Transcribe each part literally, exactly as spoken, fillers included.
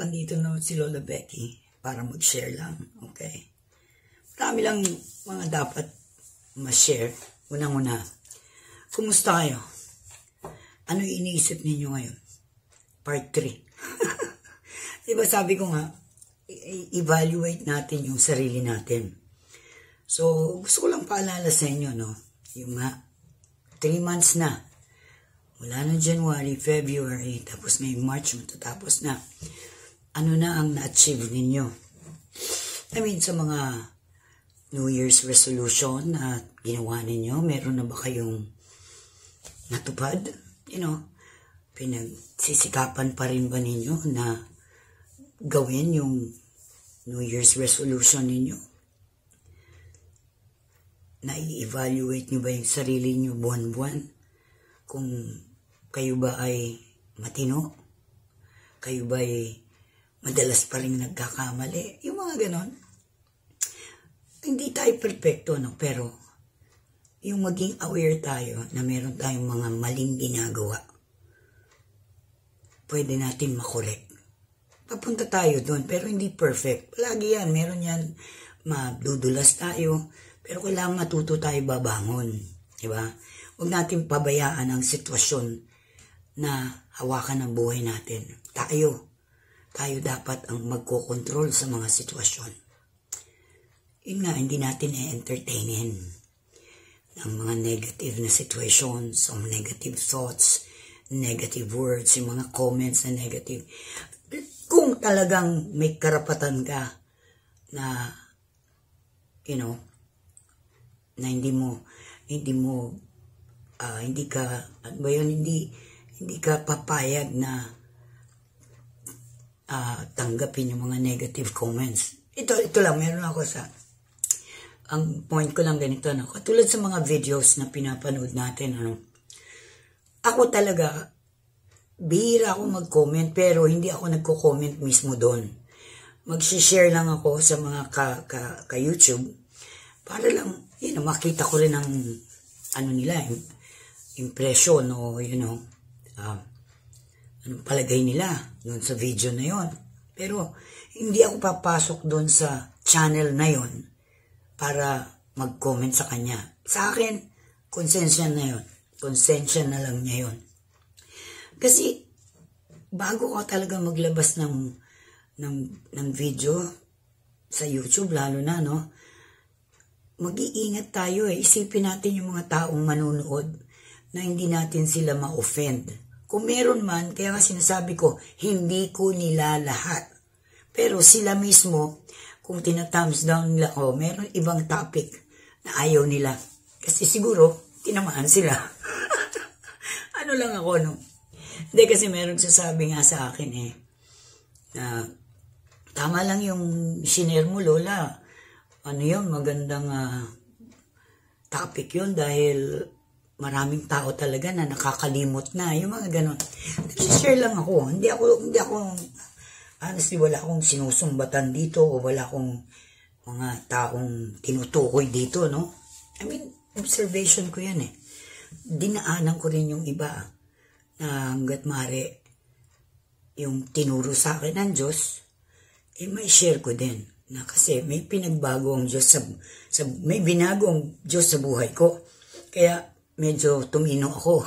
Andito na si Lola Becky para mag-share lang. Okay. Marami lang mga dapat ma-share. Unang-una, kumusta kayo? Ano iniisip ninyo ngayon? Part three. Diba sabi ko nga, evaluate natin yung sarili natin. So, gusto ko lang paalala sa inyo, no? Yung nga, three months na. Mula no January, February, tapos ngayong March, matatapos na. Ano na ang na-achieve ninyo? I mean, sa mga New Year's resolution na ginawa ninyo, meron na ba kayong natupad? You know, pinagsisikapan pa rin ba ninyo na gawin yung New Year's resolution ninyo? Na-evaluate nyo ba yung sarili nyo buwan-buwan? Kung kayo ba ay matino? Kayo ba ay madalas pa rin nagkakamali? Yung mga ganon. Hindi tayo perfecto, no? Pero yung maging aware tayo na meron tayong mga maling ginagawa, pwede natin makorek. Papunta tayo doon, pero hindi perfect. Lagi yan, meron yan, madudulas tayo, pero kailangan matuto tayo babangon. Diba? Huwag natin pabayaan ang sitwasyon na hawakan ng buhay natin. Tayo, tayo dapat ang magkokontrol sa mga sitwasyon. Yun nga, hindi natin i-entertainin ng mga negative na situations, some negative thoughts, negative words, yung mga comments na negative. Kung talagang may karapatan ka na, you know, na hindi mo, hindi mo, uh, hindi ka, ano ba yun, hindi, hindi ka papayag na uh, tanggapin yung mga negative comments. Ito, ito lang, meron ako sa, ang point ko lang ganito, no? Katulad sa mga videos na pinapanood natin, ano, ako talaga, bihira ako mag-comment, pero hindi ako nagko-comment mismo doon. Mag-share lang ako sa mga ka-YouTube, ka, ka para lang, you know, makita ko rin ang, ano nila, impression, o, you know, uh, anong palagay nila doon sa video na yon. Pero, hindi ako papasok doon sa channel na yon para mag-comment sa kanya. Sa akin, konsensya na yon. Konsensya na lang niya yon. Kasi, bago ka talaga maglabas ng, ng, ng video sa YouTube, lalo na, no, mag-iingat tayo eh. Isipin natin yung mga taong manunood na hindi natin sila ma-offend. Kung meron man, kaya nga sinasabi ko, hindi ko nila lahat. Pero sila mismo, kung tina-thumbs down nila, oh, meron ibang topic na ayaw nila. Kasi siguro, tinamaan sila. Ano lang ako, no? Hindi, kasi meron sasabi nga sa akin eh, na tama lang yung shinare mo, Lola. Ano yun, magandang uh, topic yun dahil maraming tao talaga na nakakalimot na. Yung mga ganon. Nag-share lang ako. Hindi ako, hindi ako, honestly, wala akong sinusumbatan dito o wala akong mga taong tinutukoy dito, no? I mean, observation ko yan eh. Dinaanan ko rin yung iba na hanggat maaari yung tinuro sa akin ng Diyos, eh may share ko din. Na kasi may pinagbago ang Diyos sa, sa may binago ang Diyos sa buhay ko. Kaya medyo tumino ako.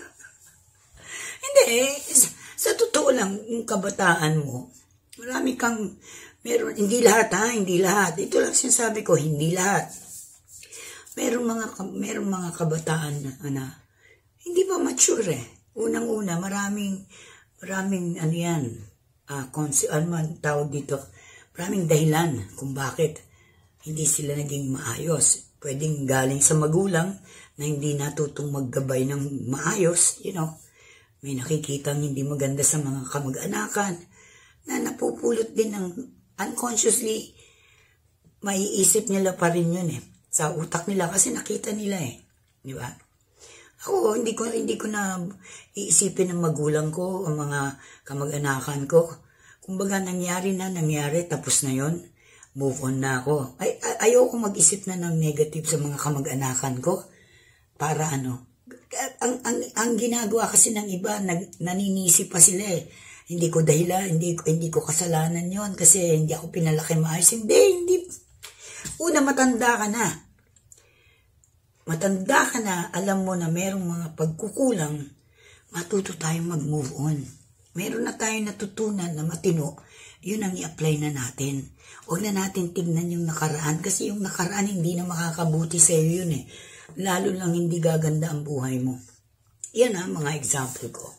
Hindi eh, sa, sa totoo lang, yung kabataan mo, marami kang, meron, hindi lahat ha, hindi lahat. Ito lang sinasabi ko, hindi lahat. Meron mga, meron mga kabataan na, na hindi pa mature eh. Unang-una, maraming, maraming, ano yan, uh, konsi, ano man tawag dito, maraming dahilan kung bakit hindi sila naging maayos. Pwedeng galing sa magulang na hindi natutong maggabay ng maayos, you know. May nakikitang hindi maganda sa mga kamag-anakan na napupulot din ng unconsciously, maiisip nila pa rin yun eh. Sa utak nila kasi nakita nila eh. Di ba? Ako, hindi ko, hindi ko na iisipin ng magulang ko, ang mga kamag-anakan ko. Kumbaga, nangyari na, nangyari, tapos na yon, move on na ako. Ay, ay, ayoko mag-isip na ng negative sa mga kamag-anakan ko. Para ano, ang, ang, ang ginagawa kasi ng iba, nag, naninisi pa sila eh. Hindi ko dahilan, hindi, hindi ko kasalanan yon kasi hindi ako pinalaki maayos. Hindi, hindi. Una, matanda ka na. Matanda ka na, alam mo na merong mga pagkukulang, matuto tayong mag-move on. Meron na tayong natutunan na matino, yun ang i-apply na natin. Huwag na natin tignan yung nakaraan kasi yung nakaraan hindi na makakabuti sa iyo yun eh. Lalo lang hindi gaganda ang buhay mo. Yan ha, mga example ko.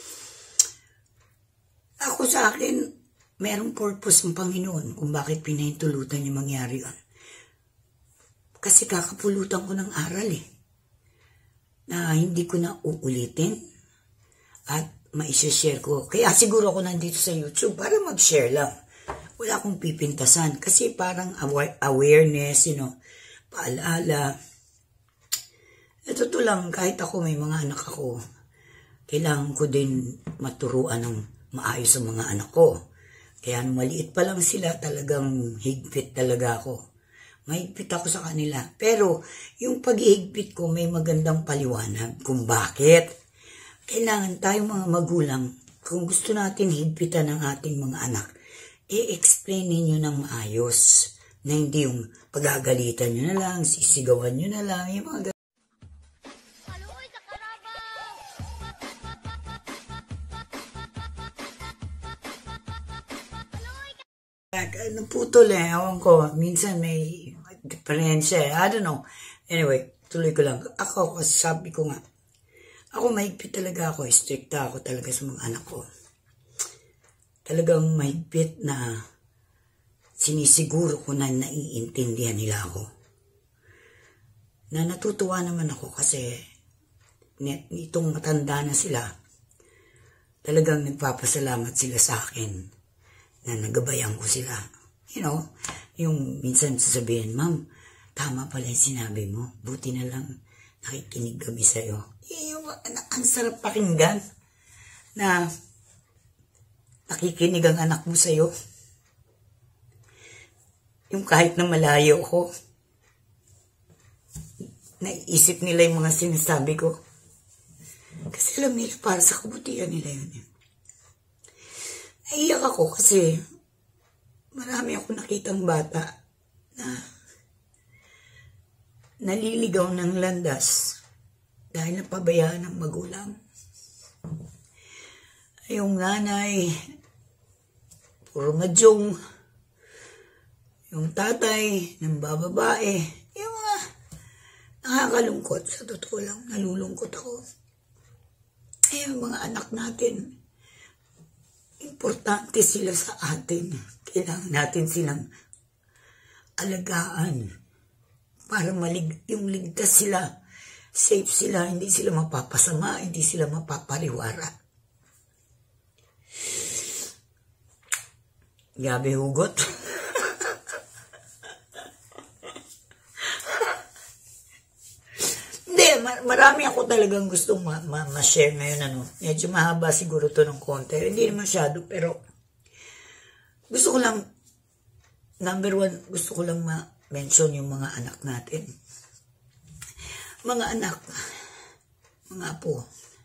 Ako sa akin, merong purpose ng Panginoon kung bakit pinahintulutan yung mangyari yun. Kasi kakapulutan ko ng aral eh. Na hindi ko na uulitin at maisashare ko. Kaya siguro ako nandito sa YouTube para mag-share lang. Wala akong pipintasan kasi parang awareness, you know, paalala. Ito to lang, kahit ako may mga anak ako, kailangan ko din maturuan ng maayos ang mga anak ko. Kaya nung maliit pa lang sila, talagang higpit talaga ako. Mahigpit ako sa kanila. Pero yung paghihigpit ko may magandang paliwanag kung bakit. Kailangan tayong mga magulang, kung gusto natin higpitan ng ating mga anak, i-explain ninyo ng maayos. Na hindi yung pagagalitan nyo na lang, sisigawan nyo na lang, yung mga naputol eh, awan ko, minsan may diferensya eh, I don't know. Anyway, tuloy ko lang. Ako, sabi ko nga, ako mahigpit talaga ako, stricta ako talaga sa mga anak ko. Talagang mahigpit na sinisiguro ko na naiintindihan nila ako. Na natutuwa naman ako kasi nitong matanda na sila, talagang nagpapasalamat sila sa akin na nagabayan ko sila. You know, yung minsan sasabihin, Ma'am, tama pala yung sinabi mo. Buti na lang nakikinig kami sa'yo. Yung, ang sarap pakinggan na nakikinig ang anak mo sa'yo. Yung kahit na malayo ko, naiisip nila yung mga sinasabi ko. Kasi alam nila, para sa kabutihan nila yun. Naiyak ako kasi marami ako nakitang bata na naliligaw ng landas dahil napabayaan ng magulang. Yung nanay, puro madyong, yung tatay, ng bababae, yung mga nakakalungkot. Sa totoo lang, nalulungkot ako. Eh, yung mga anak natin, importante sila sa atin. Kailangan natin silang alagaan para malig yung ligtas sila. Safe sila, hindi sila mapapasama, hindi sila mapapariwara. Gabi hugot. Marami ako talagang gustong ma-share ma ma ngayon. Ano. Medyo mahaba siguro to ng konti. Hindi naman masyado, pero gusto ko lang, number one, gusto ko lang ma-mention yung mga anak natin. Mga anak, mga apo.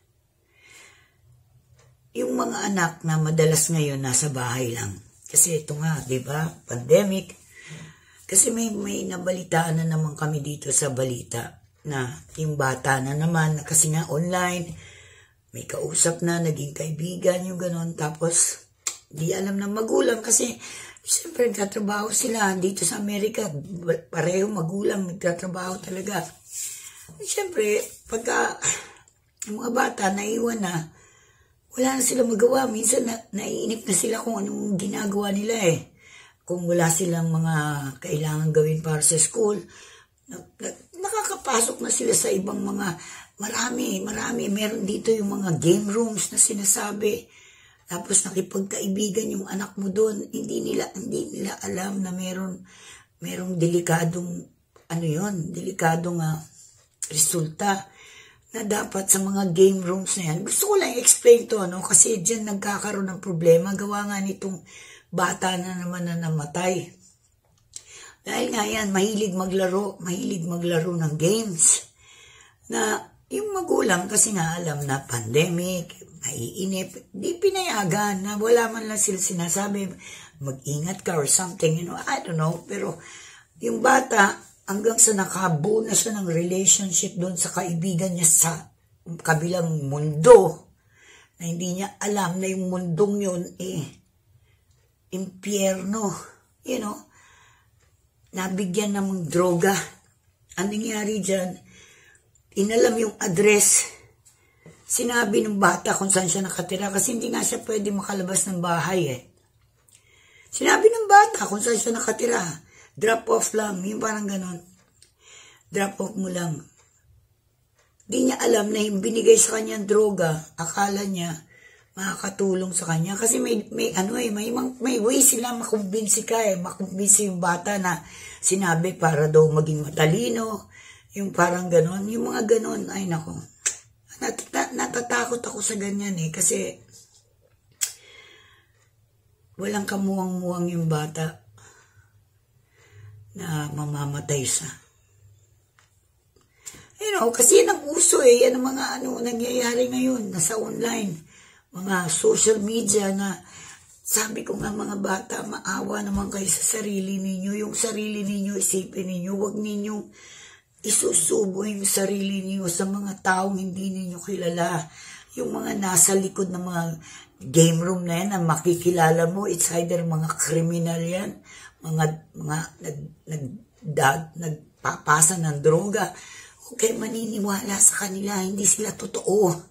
Yung mga anak na madalas ngayon nasa bahay lang. Kasi ito nga, di ba, pandemic. Kasi may, may nabalitaan na naman kami dito sa balita na yung bata na naman, kasi nga online, may kausap na, naging kaibigan, yung ganon. Tapos, di alam ng magulang kasi, siyempre, nagtatrabaho sila dito sa Amerika. Pareho magulang, nagtatrabaho talaga. Siyempre, pagka yung mga bata naiwan na, wala na sila magawa. Minsan, na, naiinip na sila kung anong ginagawa nila eh. Kung wala silang mga kailangan gawin para sa school, na, na, nakakapasok na sila sa ibang mga, marami, marami, meron dito yung mga game rooms na sinasabi, tapos nakipagkaibigan yung anak mo doon, hindi nila, hindi nila alam na meron, merong delikadong, ano yon, delikadong uh, resulta, na dapat sa mga game rooms na yan. Gusto ko lang explain to, ano, kasi dyan nagkakaroon ng problema, gawa nga nitong bata na naman na namatay. Dahil nga yan, mahilig maglaro, mahilig maglaro ng games. Na yung magulang kasi nga alam na pandemic, naiinip. Di pinayagan na wala man lang sila sinasabi, mag-ingat ka or something, you know, I don't know. Pero yung bata, hanggang sa nakabuo na siya ng relationship doon sa kaibigan niya sa kabilang mundo, na hindi niya alam na yung mundong yun eh, impyerno, you know, nabigyan ng droga. Ang nangyari dyan, inalam yung address, sinabi ng bata kung saan siya nakatira kasi hindi nga siya pwede makalabas ng bahay eh. Sinabi ng bata kung saan siya nakatira, drop off lang, yung parang ganon. Drop off mo lang. Di niya alam na yung binigay sa kanya droga, akala niya makakatulong sa kanya. Kasi may, may ano eh, may, may way sila makumbinsi ka eh, makumbinsi yung bata na sinabi para daw maging matalino, yung parang ganon, yung mga ganon, ay nako. Nat natatakot ako sa ganyan eh, kasi walang kamuwang-muwang yung bata na mamamatay sa. You know, kasi yan ang uso eh, yan ang mga ano nangyayari ngayon, nasa online, mga social media na sabi ko nga mga bata, maawa naman kayo sa sarili ninyo. Yung sarili ninyo, isipin ninyo. Huwag ninyong isusubo yung sarili ninyo sa mga taong hindi ninyo kilala. Yung mga nasa likod ng mga game room na yan na makikilala mo, it's either mga kriminal yan, mga, mga nag, nag, dag, nagpapasa ng droga. Huwag kayo maniniwala sa kanila, hindi sila totoo.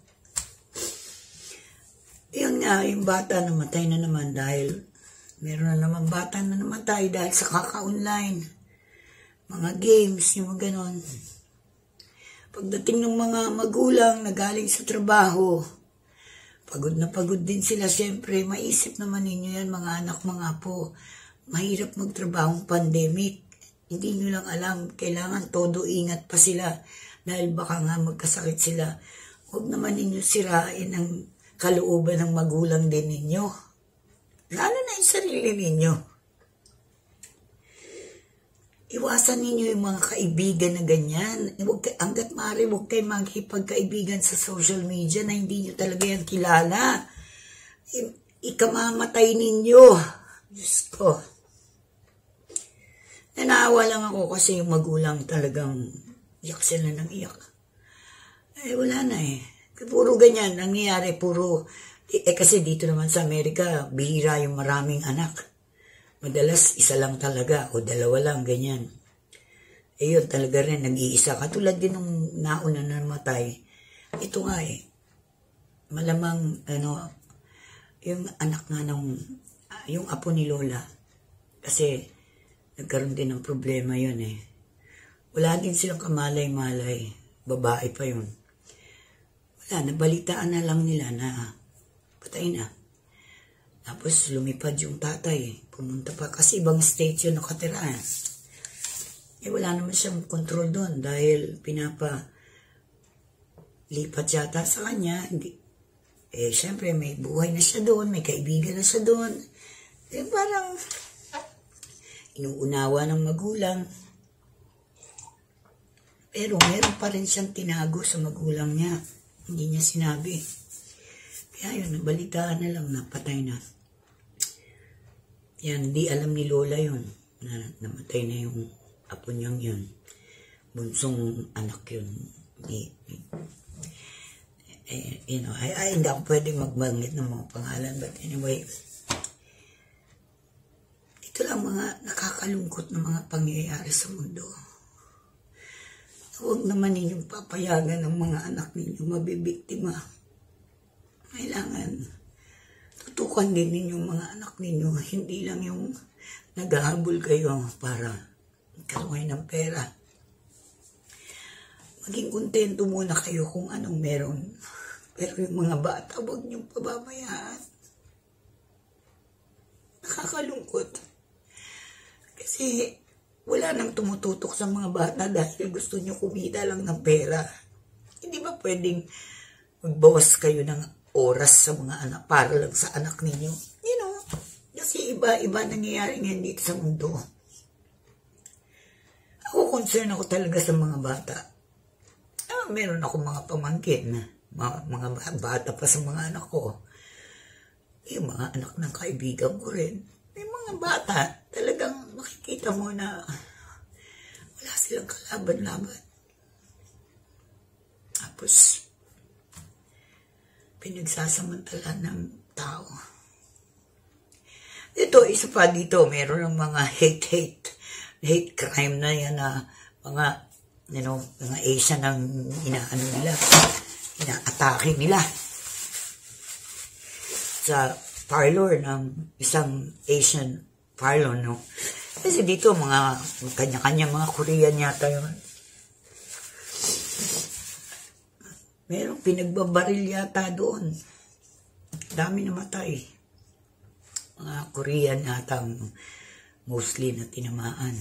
Yun nga, yung bata namatay na naman dahil meron na naman bata na namatay dahil sa kaka-online. Mga games, yung mga ganon. Pagdating ng mga magulang na galing sa trabaho, pagod na pagod din sila. Siyempre, maisip naman ninyo yan, mga anak, mga apo. Mahirap magtrabaho ng pandemic. Hindi nyo lang alam, kailangan todo ingat pa sila dahil baka nga magkasakit sila. Huwag naman ninyo sirain ang kalooban ng magulang din ninyo. Lalo na yung sarili ninyo. Iwasan ninyo yung mga kaibigan na ganyan. Huwag, hanggat maaari, huwag kayo maghipagkaibigan sa social media na hindi nyo talaga yan kilala. Ikamamatay ninyo. Diyos ko. Nanaawa lang ako kasi yung magulang talagang iyak sila ng iyak. Eh, wala na eh. Puro ganyan, nangyayari, puro, eh kasi dito naman sa Amerika, bihira yung maraming anak. Madalas, isa lang talaga, o dalawa lang, ganyan. Eh yun, talaga rin, nag-iisa. Katulad din nung nauna na namatay. Ito nga eh, malamang, ano, yung anak nga nung, yung apo ni Lola, kasi, nagkaroon din ng problema yun eh. Wala din silang kamalay-malay, babae pa yun. Wala, nabalitaan na lang nila na patay na. Tapos lumipad yung tatay, pumunta pa, kasi ibang state yun nakatira. Eh wala naman siyang control doon dahil pinapa lipat yata sa kanya. Hindi. Eh syempre may buhay na siya doon, may kaibigan na siya doon. Eh parang inuunawa ng magulang. Pero meron pa rin siyang tinago sa magulang niya. Hindi niya sinabi. Kaya yun, nabalitaan na lang na patay na. Yan, di alam ni Lola yun. Na namatay na yung apo niyang yun. Bunsong anak yun. Ni, ni, eh, you know, ay, ay, hindi ako pwedeng magbanggit ng mga pangalan. But anyway, ito lang mga nakakalungkot na mga pangyayari sa mundo. Huwag naman ninyong papayagan ng mga anak ninyo mabibiktima. Kailangan tutukan din ninyong mga anak ninyo. Hindi lang yung naghahabol kayo para magkaroon ng pera. Maging kontento muna kayo kung anong meron. Pero yung mga bata, huwag niyong pababayaan. Nakakalungkot. Kasi wala nang tumututok sa mga bata dahil gusto nyo kumita lang ng pera. Hindi ba pwedeng magbawas kayo ng oras sa mga anak para lang sa anak ninyo? You know, kasi iba-iba nangyayari ngayon dito sa mundo. Ako concern ako talaga sa mga bata. Ah, meron ako mga pamangkin na mga, mga bata pa sa mga anak ko. Yung mga anak ng kaibigan ko rin. May mga bata, talagang makikita mo na wala silang kalaban-laban. Tapos, pinagsasamantala ng tao. Ito, isa pa dito, meron ng mga hate-hate, hate crime na yan na mga, you know, mga Asian ang inaano nila, inaatake nila. Sa parlor ng isang Asian parlor, no? Kasi dito, mga kanya-kanya, mga Korean yata yun. Merong pinagbabaril yata doon. Dami namatay. Mga Korean yata mostly na tinamaan.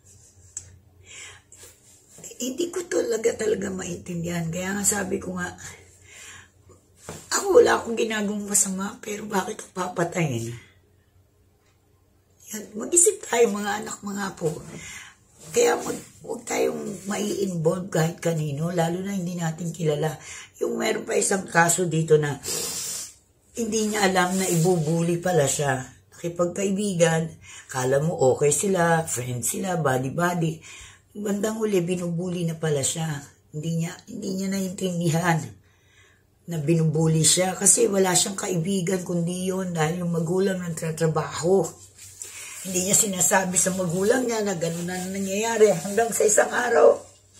Hindi ko talaga talaga maintindihan. Kaya nga sabi ko nga, ako wala akong ginagawang masama, pero bakit ko papatayin? Yan, mag-isip tayo mga anak, mga apo. Kaya mag, huwag tayong mai-involve kahit kanino, lalo na hindi natin kilala. Yung meron pa isang kaso dito na hindi niya alam na ibubuli pala siya. Nakipagkaibigan, kala mo okay sila, friends sila, body-body. Bandang huli, binubuli na pala siya. Hindi niya, hindi niya naiintindihan na binubuli siya kasi wala siyang kaibigan kundi yun dahil yung magulang nagtatrabaho. Hindi niya sinasabi sa magulang niya na gano'n na nangyayari hanggang sa isang araw.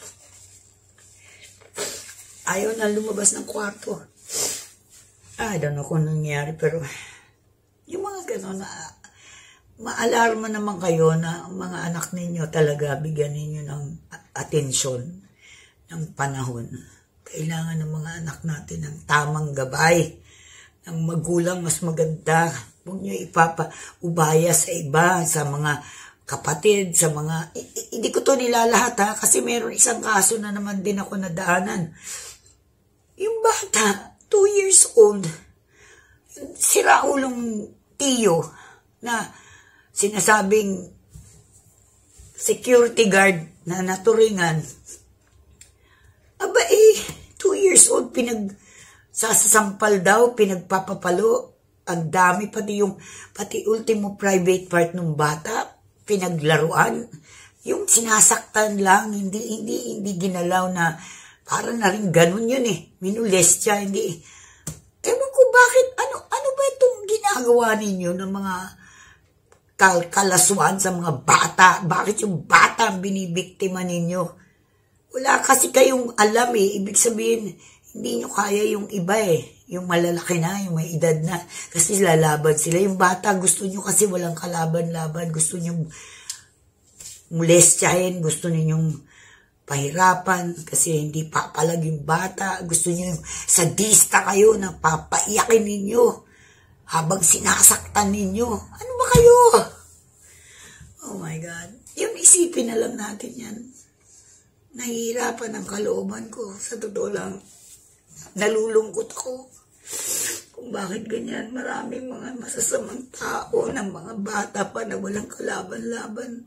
Ayaw na lumabas ng kwarto. I don't know kung nangyayari pero yung mga gano'n na maalarma naman kayo na mga anak ninyo talaga bigyan ninyo ng atensyon ng panahon. Kailangan ng mga anak natin ng tamang gabay, ng magulang mas maganda. Huwag nyo ipapaubaya sa iba, sa mga kapatid, sa mga... Hindi ko to nilalahat ha, kasi meron isang kaso na naman din ako nadaanan. Yung bata, two years old, siraulong tiyo na sinasabing security guard na naturingan. Aba eh, two years old, pinagsasampal daw, pinagpapapalo. Ang dami, pati yung, pati ultimo private part ng bata, pinaglaruan. Yung sinasaktan lang, hindi, hindi, hindi ginalaw na, para na rin ganun yun eh. Minules siya, hindi. Ewan ko bakit, ano, ano ba itong ginagawa ninyo ng mga kal kalasuan sa mga bata? Bakit yung bata ang binibiktima ninyo? Wala kasi kayong alam eh. Ibig sabihin, hindi nyo kaya yung iba eh. Yung malalaki na, yung may edad na. Kasi lalaban sila. Yung bata, gusto nyo kasi walang kalaban-laban. Gusto nyo molestyahin. Gusto ninyong pahirapan. Kasi hindi papalag yung bata. Gusto nyo yung sadista kayo na papaiyakin ninyo. Habang sinasaktan ninyo. Ano ba kayo? Oh my God. Yung isipin na lang natin yan. Nahihirapan ang kalooban ko. Sa totoo lang, nalulungkot ako. Kung bakit ganyan, maraming mga masasamang tao ng mga bata pa na walang kalaban-laban.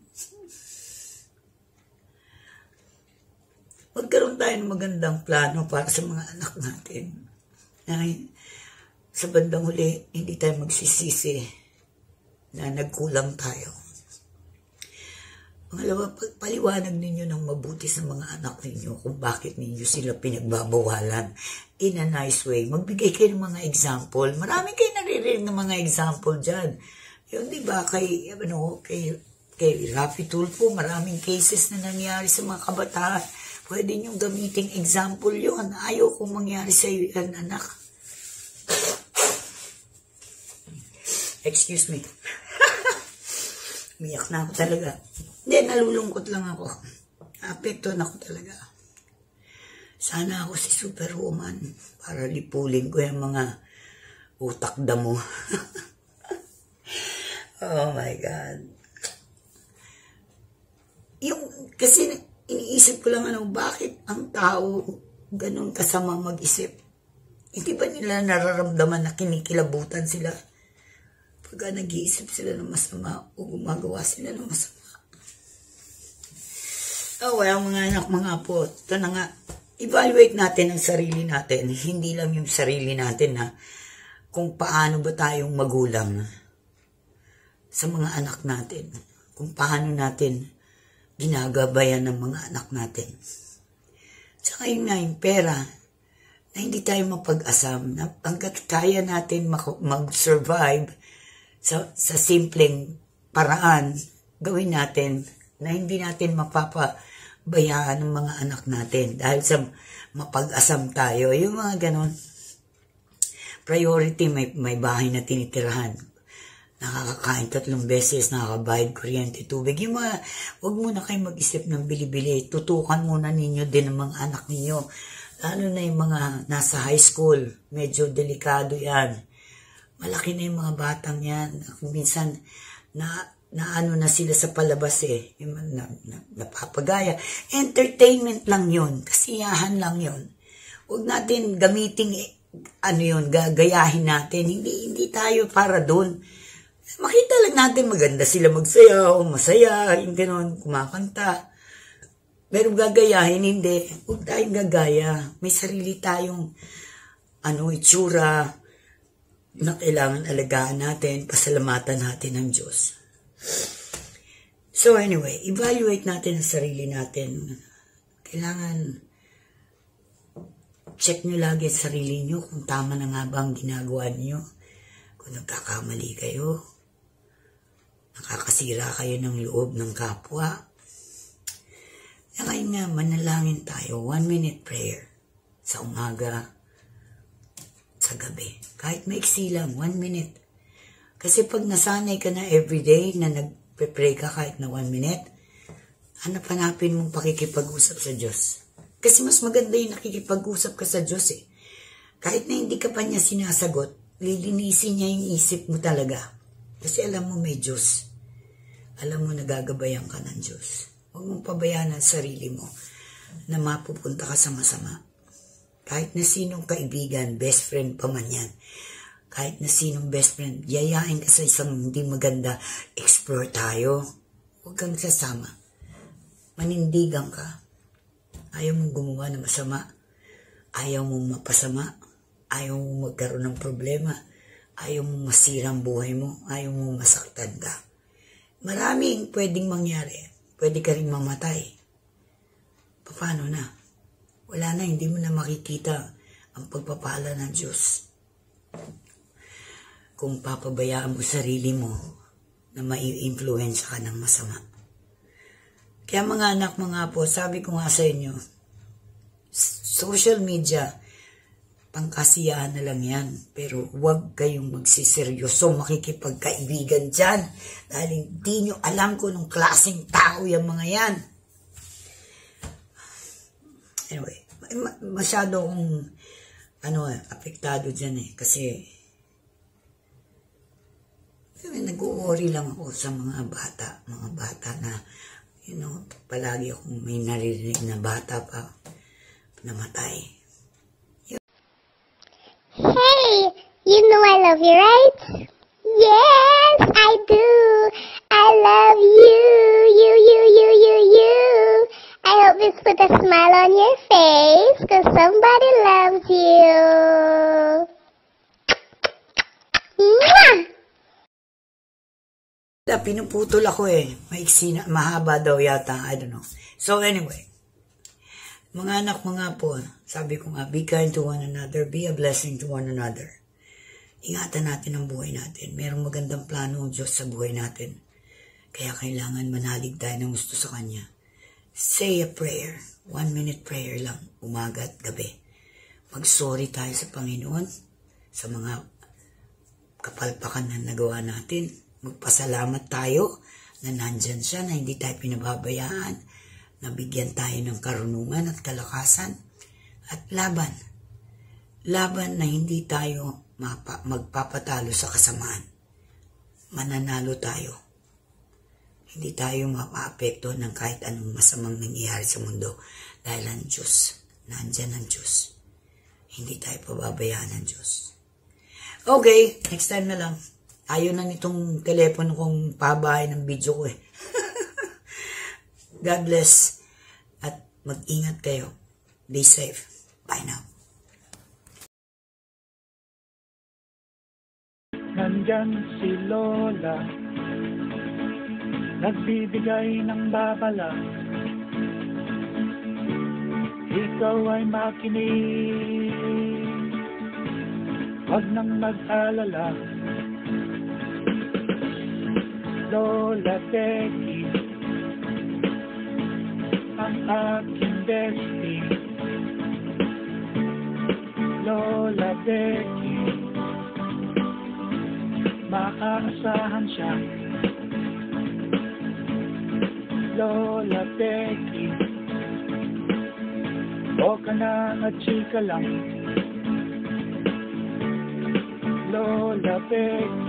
Magkaroon tayo ng magandang plano para sa mga anak natin. Ay, sa bandang huli, hindi tayo magsisisi na nagkulang tayo. Pangalawa, paliwanag ninyo ng mabuti sa mga anak ninyo kung bakit ninyo sila pinagbabawalan in a nice way. Magbigay kayo ng mga example. Marami kayo naririnig ng mga example dyan. Yun, di ba, kay, ano, kay, kay Rafi Tulfo, maraming cases na nangyari sa mga kabataan. Pwede nyo gamiting example yun. Ayaw kong mangyari sa iyo yan, anak. Excuse me. Umiyak na ako talaga. Hindi, nalulungkot lang ako. Apektuhan ako talaga. Sana ako si Superwoman para lipulin ko yung mga utak damo. Oh my God. Yung, kasi iniisip ko lang ano, bakit ang tao ganun kasama mag-isip? Hindi ba nila nararamdaman na kinikilabutan sila? Pagka nag-iisip sila ng masama o gumagawa sila ng masama. Oh, well, mga anak, mga apo, ito na nga, evaluate natin ang sarili natin. Hindi lang yung sarili natin na kung paano ba tayong magulang sa mga anak natin. Kung paano natin ginagabayan ng mga anak natin. Tsaka yun nga yung pera na hindi tayo mapag-asam. Na hanggat kaya natin mag-survive sa, sa simpleng paraan, gawin natin na hindi natin mapapabayaan ng mga anak natin dahil sa mapag-asam tayo. Yung mga ganon. Priority, may, may bahay na tinitirahan. Nakakakain tatlong beses, nakakabayad kuryente, tubig. Yung mga, huwag muna kayo mag-isip ng bili-bili. Tutukan muna ninyo din ang mga anak ninyo. Lalo na yung mga nasa high school. Medyo delikado yan. Malaki na yung mga batang yan. Minsan, na, na ano na sila sa palabas eh. Yung, na, na, napapagaya. Entertainment lang yun. Kasiyahan lang yun. Huwag natin gamitin, eh, ano yun, gagayahin natin. Hindi, hindi tayo para doon. Makita lang natin maganda sila magsayaw, masaya, yung gano'n, kumakanta. Pero gagayahin, hindi. Huwag tayong gagaya. May sarili tayong ano, itsura na kailangan alagaan natin, pasalamatan natin ng Diyos. So anyway, evaluate natin ang sarili natin. Kailangan check nyo lagi ang sarili nyo kung tama na nga ba ang ginagawa nyo. Kung nagkakamali kayo, nakakasira kayo ng loob ng kapwa. Kaya nga, manalangin tayo. One minute prayer. Sa umaga, sa gabi. Kahit maiksi lang, one minute. Kasi pag nasanay ka na everyday na nagpe-pray ka kahit na one minute, hanap-hanapin mong pakikipag-usap sa Diyos. Kasi mas maganda yung nakikipag-usap ka sa Diyos eh. Kahit na hindi ka pa niya sinasagot, lilinisin niya yung isip mo talaga. Kasi alam mo may Diyos. Alam mo nagagabayan ka ng Diyos. Huwag mong pabayaan ang sarili mo na mapupunta ka sa masama. Kahit na sinong kaibigan, best friend pa man yan. Kahit na sinong best friend, yayain ka sa isang hindi maganda, explore tayo. Huwag kang sasama. Manindigan ka. Ayaw mong gumawa ng masama. Ayaw mong mapasama. Ayaw mong magkaroon ng problema. Ayaw mong masira ang buhay mo. Ayaw mong masaktan ka. Maraming pwedeng mangyari. Pwede ka rin mamatay. Paano na? Wala na, hindi mo na makikita ang pagpapala ng Diyos. Kung papabayaan mo sarili mo na mai-influensya ka ng masama. Kaya mga anak, mga po, sabi ko nga sa inyo, social media, pangkasiyahan na lang yan. Pero huwag kayong magsiseryoso, makikipagkaibigan dyan. Dahil hindi nyo alam kung anong klaseng tao yung mga yan. Anyway, masyado akong ano, apektado dyan eh. Kasi nag-uuri lang ako sa mga bata. Mga bata na, you know, palagi akong may naririnig na bata pa namatay. Hey, you know I love you, right? Yes, I do. I love you, you, you, you, you, you. I hope this put a smile on your face, cause somebody loves you. Mwah! Pinuputol ako eh. Maiksi na, mahaba daw yata, I don't know. So anyway, mga anak, mga po, sabi ko nga, be kind to one another, be a blessing to one another. Ingatan natin ang buhay natin. Merong magandang plano ang Diyos sa buhay natin. Kaya kailangan manalig tayo ng gusto sa Kanya. Say a prayer. One minute prayer lang. Umaga at gabi. Mag-sorry tayo sa Panginoon sa mga kapalpakan na nagawa natin. Magpasalamat tayo na nandyan siya, na hindi tayo pinababayaan. Nabigyan tayo ng karunungan at kalakasan at laban. Laban na hindi tayo mapa, magpapatalo sa kasamaan. Mananalo tayo. Hindi tayo mapaapekto ng kahit anong masamang nangyayari sa mundo dahil ang Diyos, nandyan ang Diyos. Hindi tayo pababayaan ng Diyos. Okay, next time na lang. Ayaw na nitong telepono kong pabahay ng video ko eh. God bless at mag-ingat kayo. Be safe. Bye now. Nandyan si Lola, nagbibigay ng babala. Ikaw ay makinig, wag nang mag-alala. Lola Becky, ang aking bestie. Lola Becky, maaasahan siya. Lola Becky, o ka na at chika lang. Lola Becky,